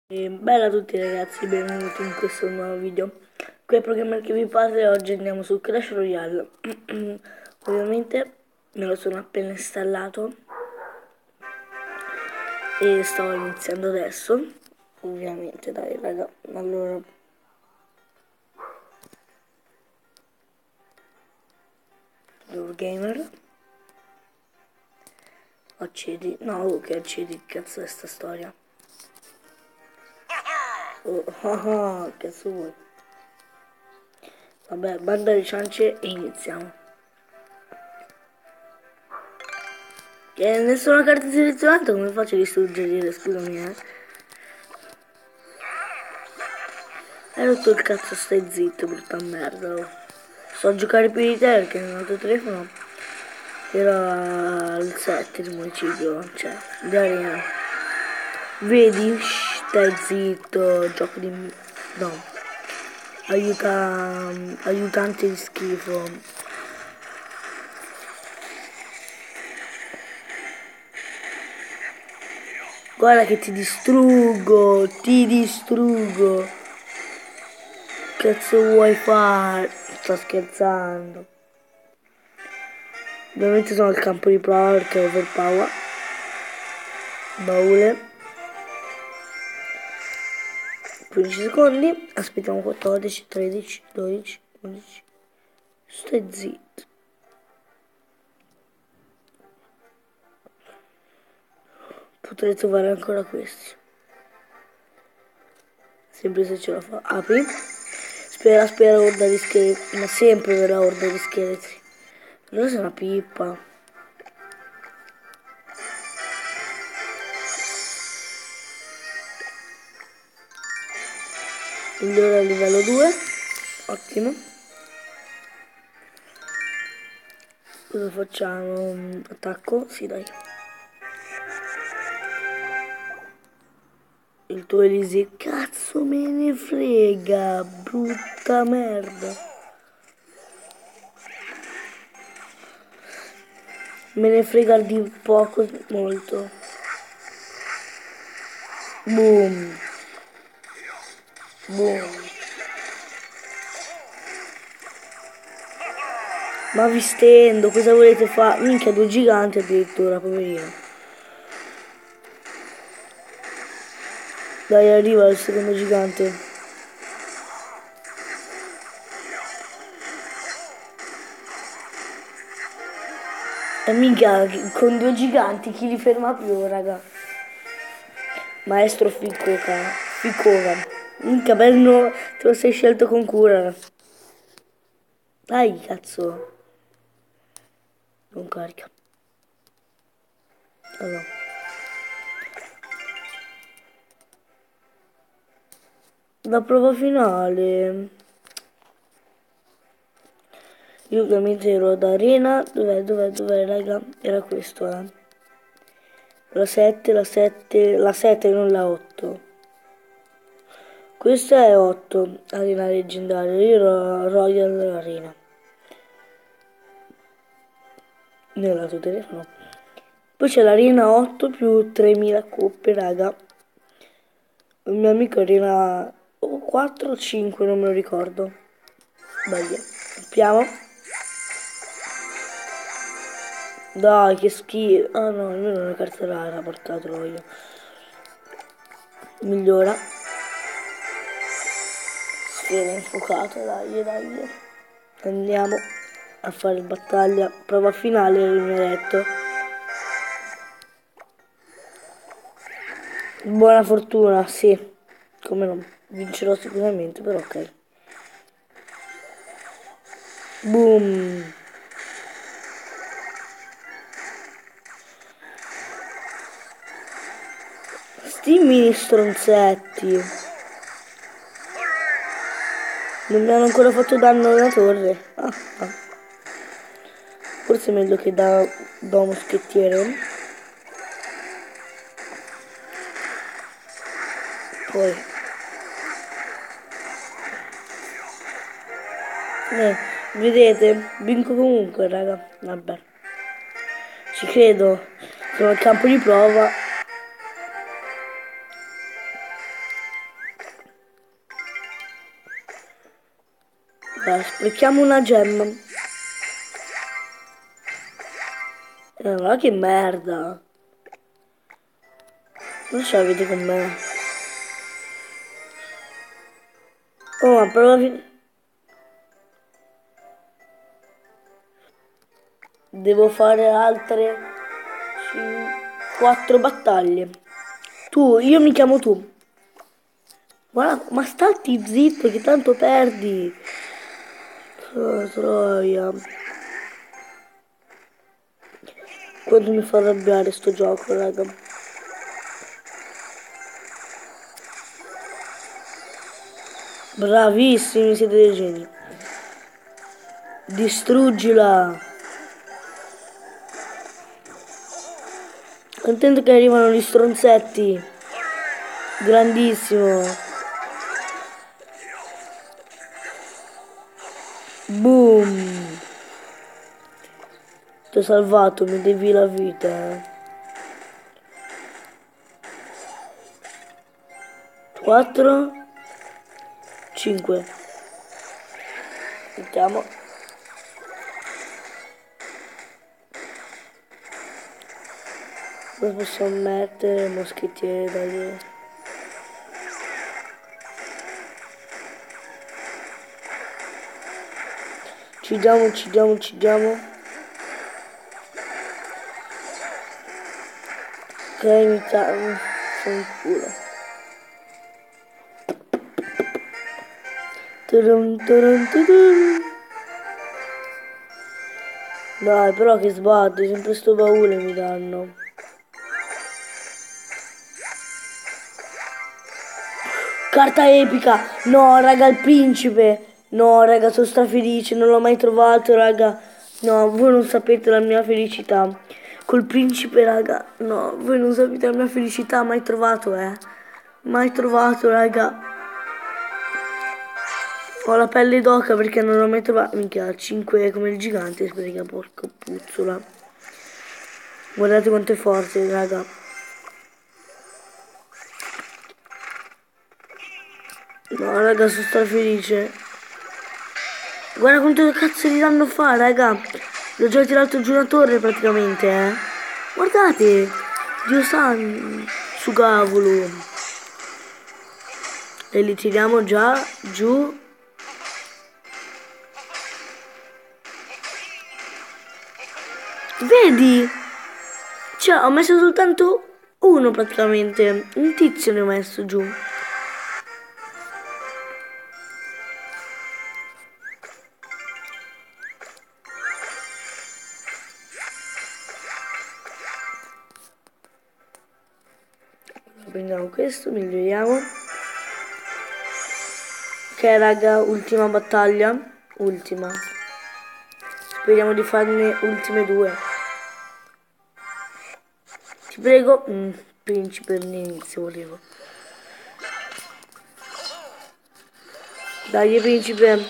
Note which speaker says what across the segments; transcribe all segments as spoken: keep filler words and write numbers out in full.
Speaker 1: E bella a tutti ragazzi, benvenuti in questo nuovo video. Qui è il programma che vi parla e oggi andiamo su Clash Royale. Ovviamente me lo sono appena installato e sto iniziando adesso. Ovviamente dai raga, allora Gamer accedi, no ok accedi, cazzo è sta storia. Oh, oh, oh, cazzo vuoi? Vabbè, banda di ciance e iniziamo. E nessuna carta selezionata, come faccio a distruggere? Scusami, eh. Hai rotto il cazzo, stai zitto, brutta merda. Oh. So giocare più di te perché nel tuo telefono era il sette di municipio, cioè, di arena. Vedi? Shh, stai zitto, gioco di... no. Aiuta... aiutante di schifo. Guarda che ti distruggo, ti distruggo. Cazzo vuoi fare? Sto scherzando. Ovviamente sono al campo di prova perché è overpower. Baule. quindici secondi. Aspettiamo quattordici, tredici, dodici, undici. Stai zitto. Potrei trovare ancora questi. Sempre se ce la fa. Apri. Spera, spera, orda di scheletri. Ma sempre verrà orda di scheletri. Allora sei una pippa. Migliore a livello due. Ottimo. Cosa facciamo? Attacco? Sì, dai. Il tuo Elise, cazzo me ne frega, brutta merda. Me ne frega di poco, molto. Boom. Boom. Ma vi stendo, cosa volete fare? Minchia, due giganti addirittura, poverino. Dai, arriva il secondo gigante. E minchia, con due giganti chi li ferma più, raga? Maestro Ficcoca. Ficcoca. Minchia, bello, te lo sei scelto con cura. Dai, cazzo. Non carica. Allora. La prova finale. Io ovviamente ero ad arena. Dov'è, dov'è, dov'è, raga? Era questo, eh. La sette, la sette, la sette, non la otto. Questa è otto, arena leggendaria. Io ero Royal Arena. Nel tuo telefono. Poi c'è l'arena otto più tremila coppe, raga. Il mio amico arena quattro o cinque, non me lo ricordo. Sbaglio. Apriamo. Dai, che schifo. Ah no, almeno una carta rara, porca troia. Migliora. Sfera infuocata, dai, dai. Andiamo a fare battaglia. Prova finale, mi ha detto. Buona fortuna, sì. Come no? Vincerò sicuramente, però ok. Boom. Sti mini stronzetti. Non mi hanno ancora fatto danno alla torre. Ah, ah. Forse è meglio che da, da un moschettiere. Poi. Eh, vedete? Vinco comunque, raga. Vabbè. Ci credo. Sono al campo di prova. Dai, sprechiamo una gemma. Eh, ma che merda. Non ce l'avete con me. Oh, ma però... Devo fare altre quattro battaglie. Tu, io mi chiamo tu. Guarda, ma stati zitto che tanto perdi. Oh, troia. Quando mi fa arrabbiare sto gioco, raga. Bravissimi, siete dei geni. Distruggila. Contento che arrivano gli stronzetti. Grandissimo. Boom. Ti ho salvato, mi devi la vita. Eh. quattro. cinque. Mettiamo. Poi possiamo mettere moschettiere da lì. Uccidiamo, uccidiamo, uccidiamo. Ok, iniziamo. Sono culo. Turum, turum, turum. Dai, però che sbatti, sempre sto baule mi danno. Carta epica! No, raga, il principe! No, raga, sono strafelice, non l'ho mai trovato, raga. No, voi non sapete la mia felicità. Col principe, raga. No, voi non sapete la mia felicità, mai trovato, eh. Mai trovato, raga. Ho la pelle d'oca perché non l'ho mai trovato. Minchia, cinque come il gigante, raga, porca puzzola. Guardate quanto è forte, raga. No, raga, sono strafelice. Guarda quanto cazzo gli danno fa, raga. L'ho già tirato giù una torre praticamente, eh. Guardate. Dio santo. Su cavolo. E li tiriamo già giù. Vedi? Cioè, ho messo soltanto uno praticamente. Un tizio ne ho messo giù. Prendiamo questo, miglioriamo. Ok raga, ultima battaglia. Ultima. Speriamo di farne ultime due. Ti prego. Mm, principe all'inizio volevo. Dai principe.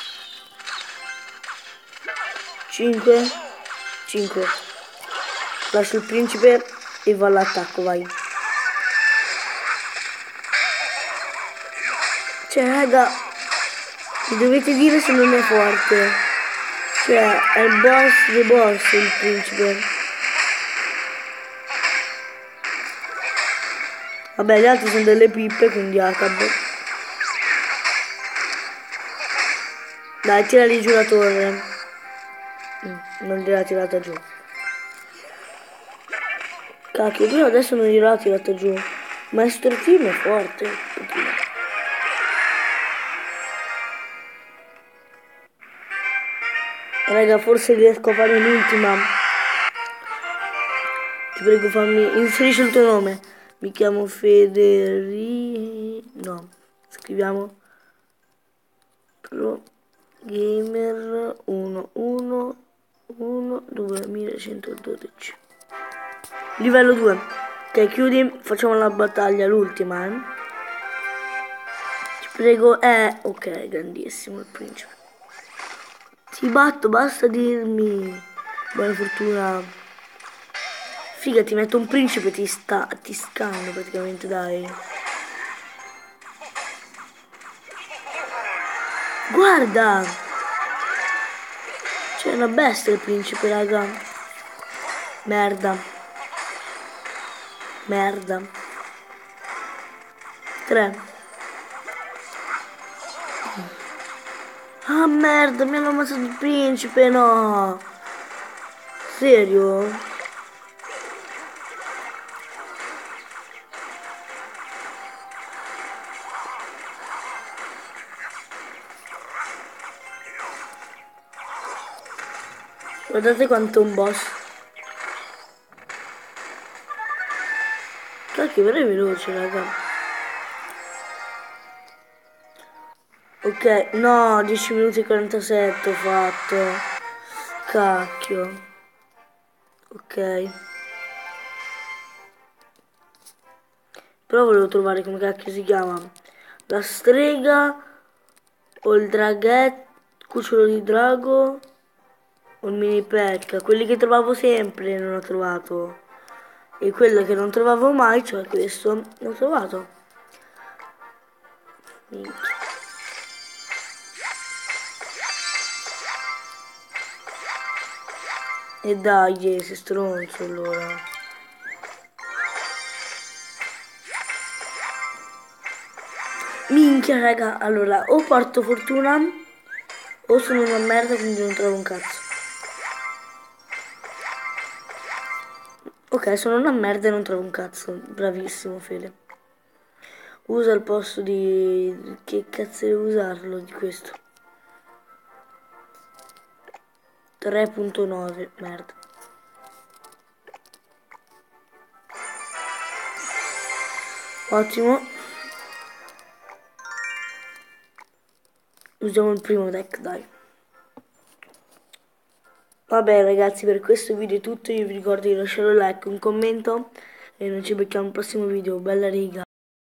Speaker 1: cinque. cinque. Lascio il principe e va all'attacco, vai. Cioè, raga, mi dovete dire se non è forte. Cioè, è il boss dei boss, il principe. Vabbè, gli altri sono delle pippe, quindi Akab. Dai, tirali giù la torre. Mm, non gliel'ha tirata giù. Cacchio, però adesso non gliel'ha tirata giù. Maestro Team è forte. Raga, forse riesco a fare l'ultima. Ti prego fammi... Inserisci il tuo nome. Mi chiamo Federico... No. Scriviamo... Pro Gamer uno uno uno duemiladodici. Livello due. Ok, chiudi. Facciamo la battaglia, l'ultima, eh. Ti prego... Eh, ok, grandissimo il principe. Ti batto, basta dirmi. Buona fortuna. Figa, ti metto un principe, ti sta. ti scanno praticamente, dai. Guarda! C'è una bestia il principe, raga. Merda. Merda. Tre. Ah, merda, mi hanno ammazzato il principe, no. Serio? Guardate quanto è un boss. Cacchio, però è veloce, raga. Ok, no, dieci minuti e quarantasette ho fatto. Cacchio. Ok. Però volevo trovare come cacchio si chiama. La strega o il draghetto, cucciolo di drago o il mini pecca. Quelli che trovavo sempre non ho trovato. E quello che non trovavo mai, cioè questo, l'ho trovato. Minchia. E dai, sei stronzo allora. Minchia raga, allora o porto fortuna o sono una merda quindi non trovo un cazzo. Ok, sono una merda e non trovo un cazzo. Bravissimo Fede. Usa al posto di... Che cazzo devo usarlo di questo? tre punto nove, merda. Ottimo. Usiamo il primo deck, dai. Vabbè ragazzi, per questo video è tutto. Io vi ricordo di lasciare un like, un commento e noi ci becchiamo al prossimo video. Bella riga.